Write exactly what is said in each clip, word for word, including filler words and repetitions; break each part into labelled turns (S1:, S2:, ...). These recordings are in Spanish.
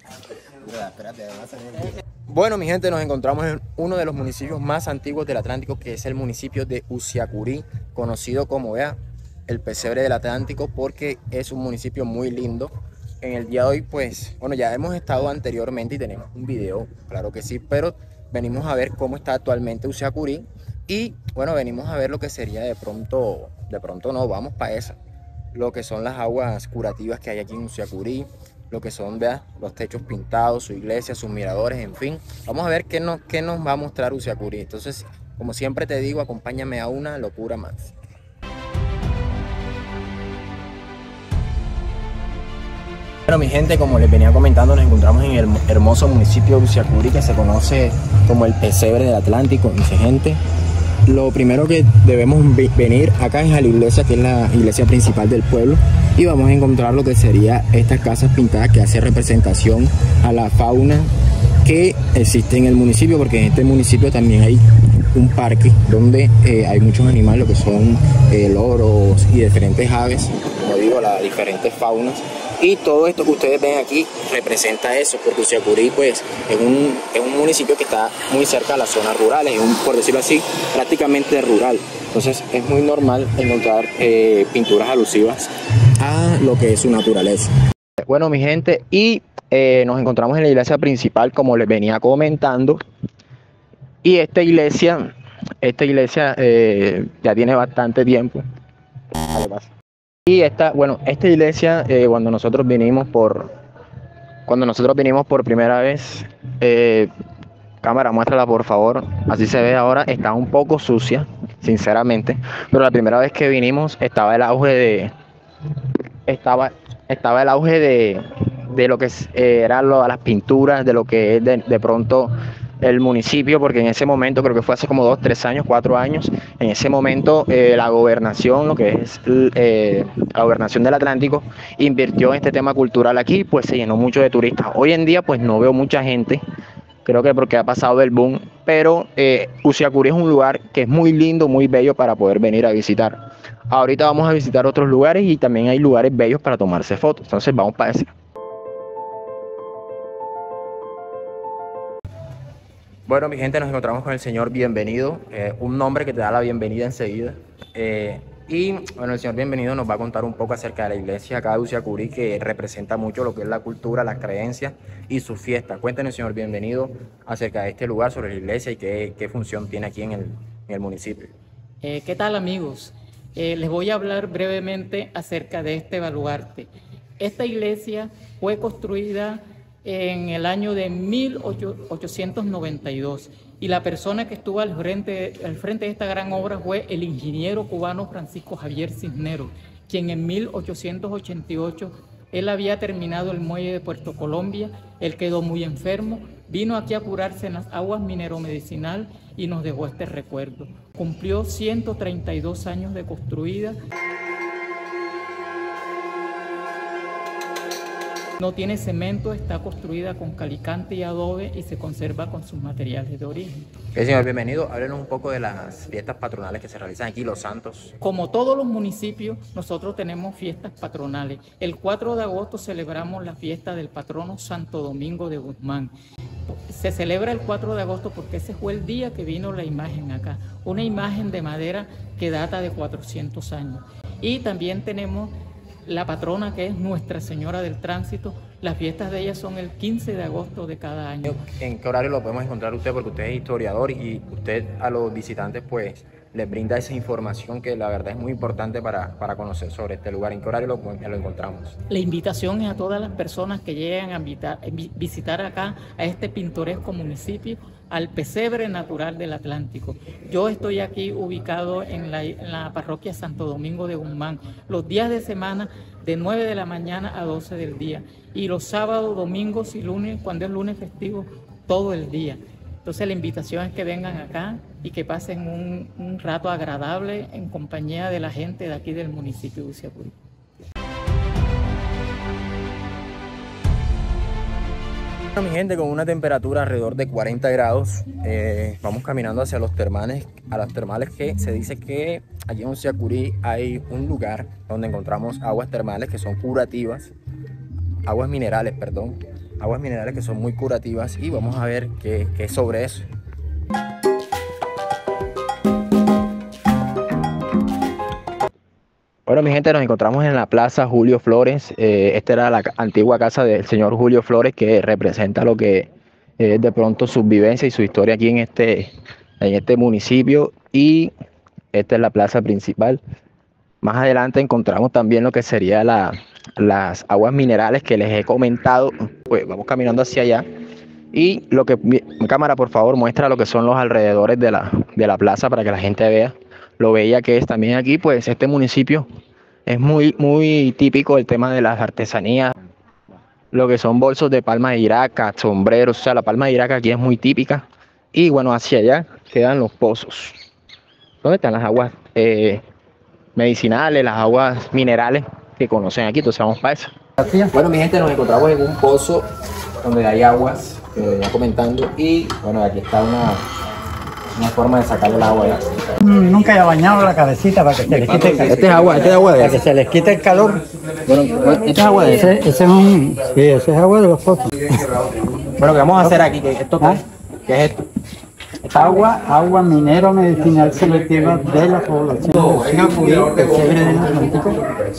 S1: Bueno, mi gente, nos encontramos en uno de los municipios más antiguos del Atlántico, que es el municipio de Usiacurí, conocido como, vea, el pesebre del Atlántico, porque es un municipio muy lindo. En el día de hoy, pues, bueno, ya hemos estado anteriormente y tenemos un video, claro que sí, pero venimos a ver cómo está actualmente Usiacurí y, bueno, venimos a ver lo que sería de pronto, de pronto no, vamos para esa, lo que son las aguas curativas que hay aquí en Usiacurí, lo que son, vea, los techos pintados, su iglesia, sus miradores, en fin. Vamos a ver qué nos, qué nos va a mostrar Usiacurí. Entonces, como siempre te digo, acompáñame a una locura más. Bueno, mi gente, como les venía comentando, nos encontramos en el hermoso municipio de Usiacurí, que se conoce como el pesebre del Atlántico. Mi gente, lo primero que debemos venir acá es a la iglesia, que es la iglesia principal del pueblo, y vamos a encontrar lo que sería estas casas pintadas que hace representación a la fauna que existe en el municipio, porque en este municipio también hay un parque donde eh, hay muchos animales, lo que son eh, loros y diferentes aves, como digo, las diferentes faunas. Y todo esto que ustedes ven aquí representa eso, porque Usiacurí pues es un, es un municipio que está muy cerca de las zonas rurales, es un, por decirlo así, prácticamente rural. Entonces es muy normal encontrar eh, pinturas alusivas a lo que es su naturaleza. Bueno, mi gente, y eh, nos encontramos en la iglesia principal, como les venía comentando. Y esta iglesia, esta iglesia eh, ya tiene bastante tiempo. Vale, pasa. Y esta, bueno, esta iglesia, eh, cuando nosotros vinimos por, cuando nosotros vinimos por primera vez, eh, cámara, muéstrala por favor, así se ve ahora, está un poco sucia, sinceramente, pero la primera vez que vinimos estaba el auge de, estaba, estaba el auge de, de lo que eh, eran lo, las pinturas, de lo que es de, de pronto el municipio, porque en ese momento, creo que fue hace como dos, tres años, cuatro años, en ese momento eh, la gobernación, lo que es eh, la gobernación del Atlántico, invirtió en este tema cultural aquí, pues se llenó mucho de turistas. Hoy en día pues no veo mucha gente, creo que porque ha pasado el boom, pero eh, Usiacurí es un lugar que es muy lindo, muy bello para poder venir a visitar. Ahorita vamos a visitar otros lugares y también hay lugares bellos para tomarse fotos, entonces vamos para ese. Bueno, mi gente, nos encontramos con el señor Bienvenido, eh, un nombre que te da la bienvenida enseguida. Eh, y bueno, el señor Bienvenido nos va a contar un poco acerca de la iglesia acá de Usiacurí, que representa mucho lo que es la cultura, las creencias y su fiesta. Cuéntenos, señor Bienvenido, acerca de este lugar, sobre la iglesia y qué, qué función tiene aquí en el, en el municipio.
S2: Eh, ¿Qué tal, amigos? Eh, les voy a hablar brevemente acerca de este baluarte. Esta iglesia fue construida en el año de mil ochocientos noventa y dos y la persona que estuvo al frente, al frente de esta gran obra fue el ingeniero cubano Francisco Javier Cisneros, quien en mil ochocientos ochenta y ocho él había terminado el muelle de Puerto Colombia, él quedó muy enfermo, vino aquí a curarse en las aguas mineromedicinal y nos dejó este recuerdo. Cumplió ciento treinta y dos años de construida. No tiene cemento, está construida con calicante y adobe y se conserva con sus materiales de origen.
S1: Okay, señor Bienvenido, háblenos un poco de las fiestas patronales que se realizan aquí, los santos.
S2: Como todos los municipios, nosotros tenemos fiestas patronales. El cuatro de agosto celebramos la fiesta del patrono Santo Domingo de Guzmán. Se celebra el cuatro de agosto porque ese fue el día que vino la imagen acá, una imagen de madera que data de cuatrocientos años. Y también tenemos la patrona, que es Nuestra Señora del Tránsito. Las fiestas de ella son el quince de agosto de cada año.
S1: ¿En qué horario lo podemos encontrar usted? Porque usted es historiador y usted a los visitantes pues les brinda esa información que la verdad es muy importante para, para conocer sobre este lugar. ¿En qué horario lo, lo encontramos?
S2: La invitación es a todas las personas que lleguen a, invitar, a visitar acá a este pintoresco municipio, al pesebre natural del Atlántico. Yo estoy aquí ubicado en la, en la parroquia Santo Domingo de Guzmán, los días de semana de nueve de la mañana a doce del día, y los sábados, domingos y lunes, cuando es lunes festivo, todo el día. Entonces la invitación es que vengan acá y que pasen un, un rato agradable en compañía de la gente de aquí del municipio de Usiacurí.
S1: Mi gente, con una temperatura alrededor de cuarenta grados, eh, vamos caminando hacia los termales, a las termales que se dice que allí en Usiacurí hay un lugar donde encontramos aguas termales que son curativas, aguas minerales, perdón, aguas minerales que son muy curativas y vamos a ver qué, qué es sobre eso. Bueno, mi gente, nos encontramos en la Plaza Julio Flores. Eh, esta era la antigua casa del señor Julio Flores, que representa lo que es de pronto su vivencia y su historia aquí en este, en este municipio. Y esta es la plaza principal. Más adelante encontramos también lo que sería la, las aguas minerales que les he comentado. Pues vamos caminando hacia allá. Y lo que, mi cámara, por favor, muestra lo que son los alrededores de la, de la plaza para que la gente vea lo bella que es también aquí. Pues este municipio es muy, muy típico el tema de las artesanías, lo que son bolsos de palma de Iraca, sombreros. O sea, la palma de Iraca aquí es muy típica. Y bueno, hacia allá quedan los pozos, donde están las aguas eh, medicinales, las aguas minerales que conocen aquí. Entonces vamos para eso. Bueno, mi gente, nos encontramos en un pozo donde hay aguas, que venía comentando, y bueno, aquí está una, una forma de sacar el agua. ¿Ya?
S3: Nunca he bañado la cabecita para que se les quite el calor.
S1: Este es agua, este es agua de
S3: Para que se les quite el calor.
S1: Bueno, este es agua de
S3: Ese, ese es un, sí, ese es agua de los pozos.
S1: Bueno, ¿qué vamos a hacer aquí? ¿Qué, esto,
S3: ¿Ah?
S1: ¿Qué es esto?
S3: Agua, agua minero medicinal selectiva de la población de Acurí, Pesebre del Atlántico.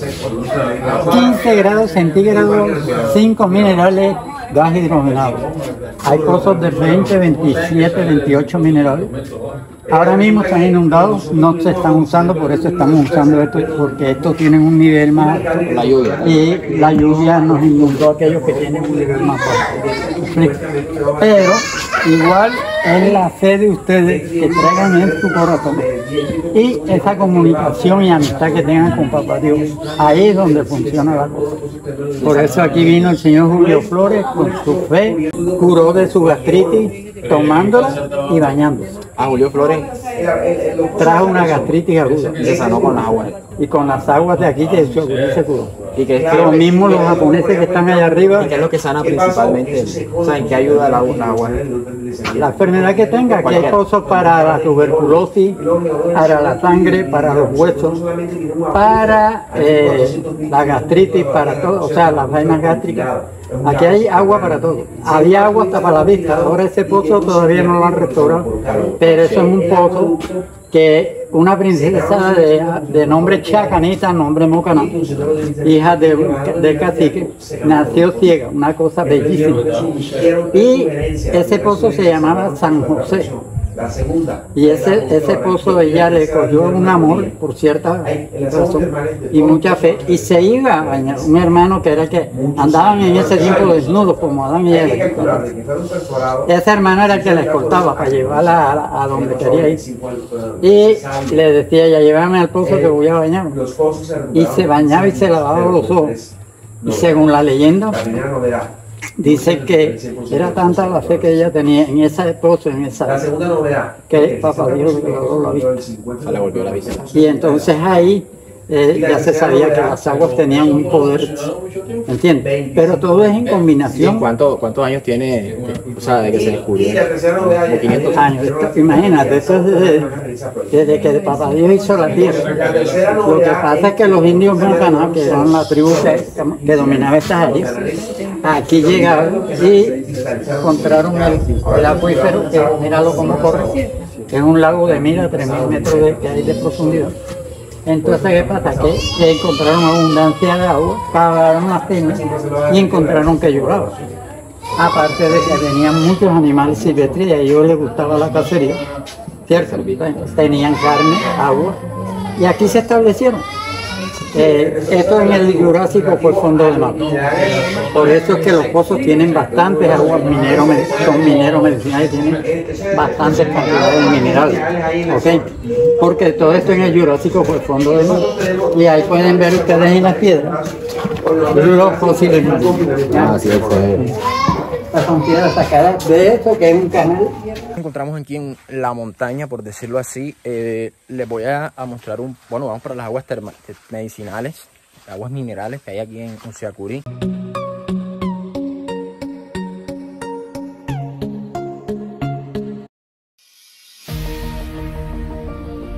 S3: quince grados centígrados, cinco minerales, gas hidrogenado. Hay pozos de veinte, veintisiete, veintiocho minerales. Ahora mismo están inundados, no se están usando, por eso estamos usando esto, porque estos tienen un nivel más alto.
S1: La lluvia.
S3: Y la lluvia nos inundó a aquellos que tienen un nivel más bajo. Pero igual es la fe de ustedes que traigan en su corazón y esa comunicación y amistad que tengan con Papá Dios. Ahí es donde funciona la cosa. Por eso aquí vino el señor Julio Flores con su fe, curó de su gastritis tomándola y bañándose.
S1: Ah, Julio Flores
S3: Trajo una gastritis aguda.
S1: se sanó con agua.
S3: Y con las aguas de aquí que se curó.
S1: ¿Y qué es,
S3: Lo mismo los japoneses que están allá arriba.
S1: ¿Y qué es lo que sana principalmente? O sea, ¿en qué ayuda el agua? El agua?
S3: La enfermedad que tenga, aquí hay pozos para la tuberculosis, para la sangre, para los huesos, para eh, la gastritis, para todo, o sea, las vainas gástricas. Aquí hay agua para todo. Había agua hasta para la vista, ahora ese pozo todavía no lo han restaurado, pero eso es un pozo que una princesa de, de nombre Chacanita, nombre Mocaná, hija de, de cacique, nació ciega, una cosa bellísima. Y ese pozo se llamaba San José. Y ese, ese pozo ella le cogió un amor por cierta razón y mucha fe y se iba a bañar. Un hermano que era el que andaban en ese tiempo desnudos como Adán y Eva. Ese hermano era el que la escoltaba para llevarla a, a donde quería ir. Y le decía, ya llévame al pozo que voy a bañar. Y se bañaba y se lavaba los ojos. Y según la leyenda, dice que era tanta la fe que ella tenía en ese pozo, en esa que Papá Dios le volvió la vista.
S1: Le volvió la vista.
S3: Y entonces ahí eh, ya se sabía que las aguas tenían un poder, ¿entiendes? Pero todo es en combinación.
S1: ¿Cuánto, ¿Cuántos años tiene, o sea, de que se descubrió? Como quinientos
S3: años. Esto, imagínate, eso es desde, desde que Papá Dios hizo la tierra. Lo que pasa es que los indios mexicanos, que eran la tribu que, que dominaba estas áreas, aquí llegaron y encontraron el, el acuífero, que míralo como corre, que es un lago de mil a tres mil metros de, que hay de profundidad. Entonces, ¿qué pasa? Que, que encontraron abundancia de agua, cavaron las tinas y encontraron que lloraba. Aparte de que tenían muchos animales silvestres y a ellos les gustaba la cacería, ¿cierto? Tenían carne, agua y aquí se establecieron. Eh, esto en el Jurásico fue fondo de mar. Por eso es que los pozos tienen bastantes aguas minero, son mineros medicinales, tienen bastantes cantidades de minerales, ¿ok? Porque todo esto en el Jurásico fue fondo de mar. Y ahí pueden ver ustedes en las piedras los fósiles marinos.
S1: Ah, sí, fue.
S3: Estas son piedras sacadas de esto, que es un canal.
S1: Nos encontramos aquí en la montaña, por decirlo así. Eh, les voy a, a mostrar un... Bueno, vamos para las aguas medicinales, aguas minerales que hay aquí en Usiacurí.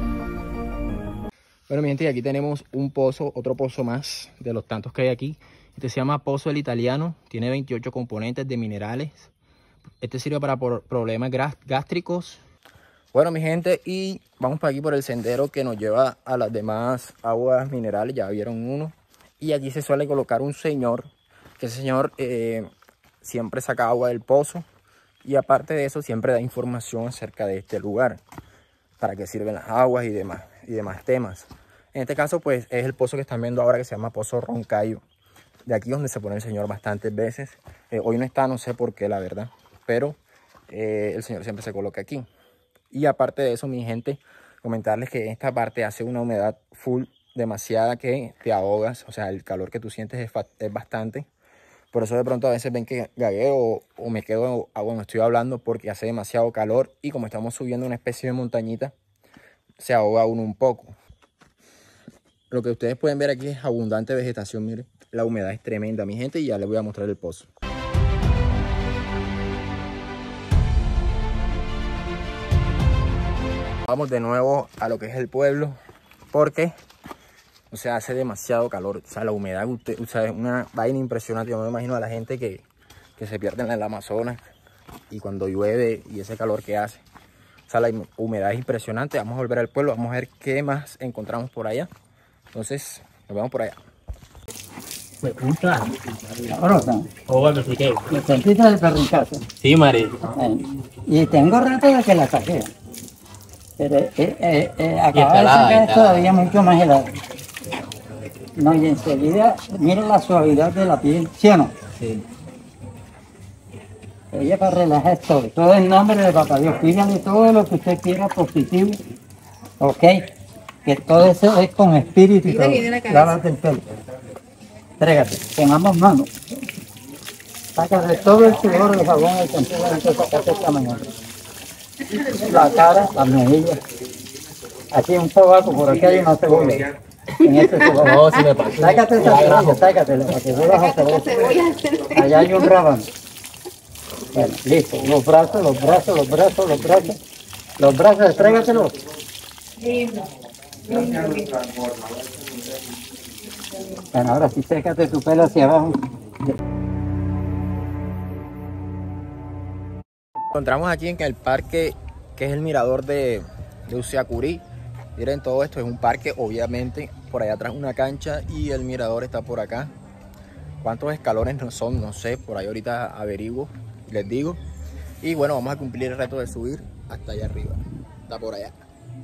S1: Bueno, mi gente, aquí tenemos un pozo, otro pozo más de los tantos que hay aquí. Este se llama Pozo El Italiano, tiene veintiocho componentes de minerales. Este sirve para problemas gástricos. Bueno, mi gente, y vamos por aquí por el sendero que nos lleva a las demás aguas minerales. Ya vieron uno. Y allí se suele colocar un señor, que ese señor eh, siempre saca agua del pozo. Y aparte de eso, siempre da información acerca de este lugar, para qué sirven las aguas y demás, y demás temas. En este caso, pues, es el pozo que están viendo ahora, que se llama Pozo Roncayo. De aquí donde se pone el señor bastantes veces. Eh, hoy no está, no sé por qué, la verdad. Pero eh, el señor siempre se coloca aquí. Y aparte de eso, mi gente, comentarles que esta parte hace una humedad full, demasiada, que te ahogas. O sea, el calor que tú sientes es, es bastante. Por eso de pronto a veces ven que gagueo o, o me quedo cuando estoy hablando, porque hace demasiado calor. Y como estamos subiendo una especie de montañita, se ahoga uno un poco. Lo que ustedes pueden ver aquí es abundante vegetación, miren. La humedad es tremenda, mi gente, y ya les voy a mostrar el pozo. Vamos de nuevo a lo que es el pueblo, porque o sea, hace demasiado calor. O sea, la humedad, usted, o sea, es una vaina impresionante. Yo me imagino a la gente que, que se pierde en el Amazonas y cuando llueve y ese calor que hace. O sea, la humedad es impresionante. Vamos a volver al pueblo, vamos a ver qué más encontramos por allá. Entonces, nos vemos por allá.
S3: Pues puta, sabrosa.
S4: O bueno, sí que.
S3: ¿Me sentiste el perrincazo?
S4: Sí, Mari.
S3: Eh, y tengo rato de que la saqué. Pero eh, eh, eh, acaba de sacar todavía mucho más helado. No, y enseguida, miren la suavidad de la piel, ¿sí o no?
S4: Sí.
S3: Ella para relajar todo, todo en nombre de Papá Dios. Pídale todo lo que usted quiera positivo, ¿ok? Que todo eso es con espíritu y todo. Lávate el pelo. Trégate, pongamos manos. Sácate todo el sudor, el jabón, el champú que sacaste esta mañana. La cara, las mejillas. Aquí un sobaco, por aquí hay una cebolla. En este sobaco.
S4: No, si me pasó.
S3: Sácate esa cebolla, sácatela, para que vuelvas a cebolla. Allá hay un rábano. Bueno, listo. Los brazos, los brazos, los brazos, los brazos. Los brazos, tráigatelos. Bueno, ahora sí, sécate tu pelo hacia abajo.
S1: Encontramos aquí en el parque, que es el mirador de, de Usiacurí. Miren, todo esto es un parque, obviamente. Por allá atrás una cancha y el mirador está por acá. ¿Cuántos escalones no son? No sé, por ahí ahorita averiguo y les digo. Y bueno, vamos a cumplir el reto de subir hasta allá arriba. Está por allá.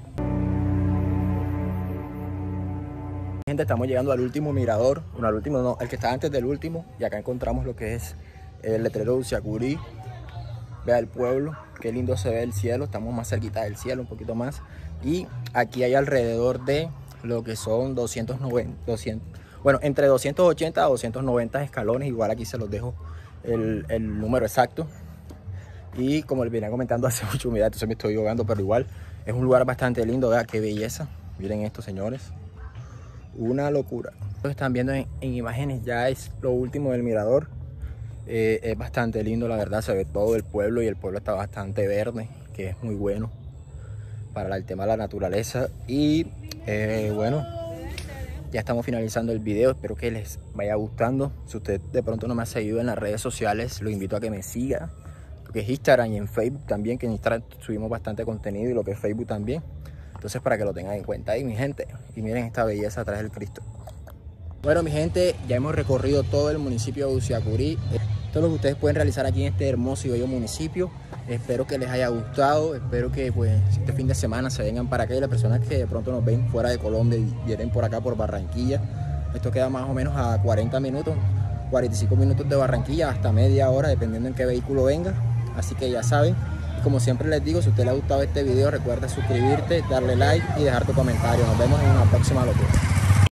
S1: Gente, estamos llegando al último mirador. Bueno, al último no, el que está antes del último. Y acá encontramos lo que es el letrero de Usiacurí. Vea el pueblo, qué lindo se ve el cielo. Estamos más cerquita del cielo, un poquito más. Y aquí hay alrededor de lo que son doscientos noventa, doscientos, bueno, entre doscientos ochenta a doscientos noventa escalones. Igual aquí se los dejo el, el número exacto. Y como les venía comentando, hace mucha humedad, entonces me estoy ahogando, pero igual es un lugar bastante lindo. Vean qué belleza. Miren esto, señores. Una locura. Lo que están viendo en, en imágenes ya es lo último del mirador. Eh, es bastante lindo, la verdad. Se ve todo el pueblo y el pueblo está bastante verde, que es muy bueno para el tema de la naturaleza. Y eh, bueno, ya estamos finalizando el video. Espero que les vaya gustando. Si usted de pronto no me ha seguido en las redes sociales, lo invito a que me siga, lo que es Instagram y en Facebook también, que en Instagram subimos bastante contenido, y lo que es Facebook también. Entonces, para que lo tengan en cuenta ahí, mi gente. Y miren esta belleza atrás del Cristo. Bueno, mi gente, ya hemos recorrido todo el municipio de Usiacurí. Todo lo que ustedes pueden realizar aquí en este hermoso y bello municipio. Espero que les haya gustado. Espero que pues este fin de semana se vengan para acá. Y las personas que de pronto nos ven fuera de Colombia y vienen por acá por Barranquilla. Esto queda más o menos a cuarenta minutos, cuarenta y cinco minutos de Barranquilla, hasta media hora, dependiendo en qué vehículo venga. Así que ya saben. Y como siempre les digo, si a usted le ha gustado este video, recuerda suscribirte, darle like y dejar tu comentario. Nos vemos en una próxima locura.